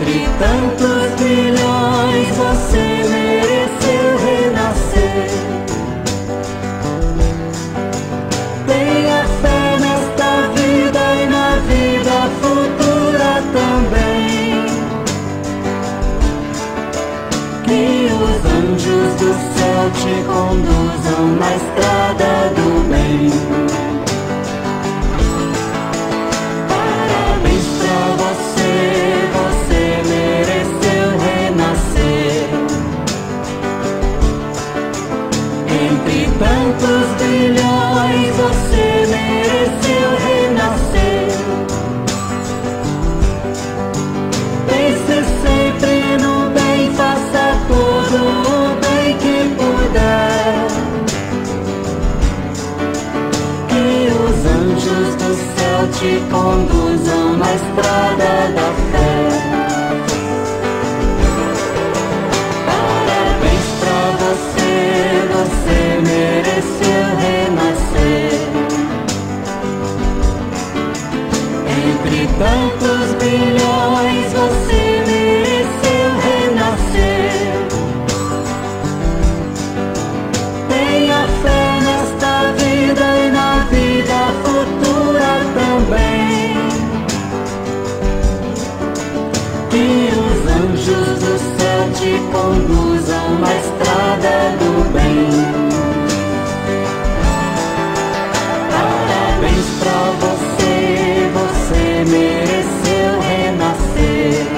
Entre tantos bilhões você mereceu renascer. Tenha fé nesta vida e na vida futura também. Que os anjos do céu te conduzam na estrada do bem. Entre tantos bilhões você mereceu renascer. Pense sempre no bem, faça todo o bem que puder. Que os anjos do céu te conduzam na estrada da fé. Você mereceu renascer. Entre tantos bilhões você mereceu renascer. Tenha fé nesta vida e na vida futura também. Que os anjos do céu te conduzam na estrada do bem. Parabéns pra você, você mereceu renascer.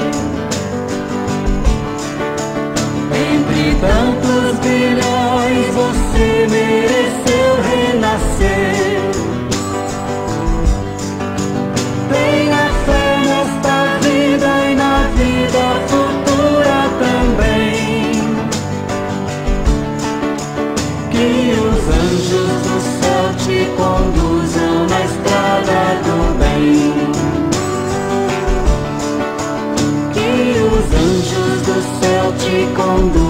Entre tantos bilhões você mereceu renascer. Tenha fé nesta vida e na vida futura também. Que os anjos do céu te conduzam na estrada do bem. Que os anjos do céu te conduzam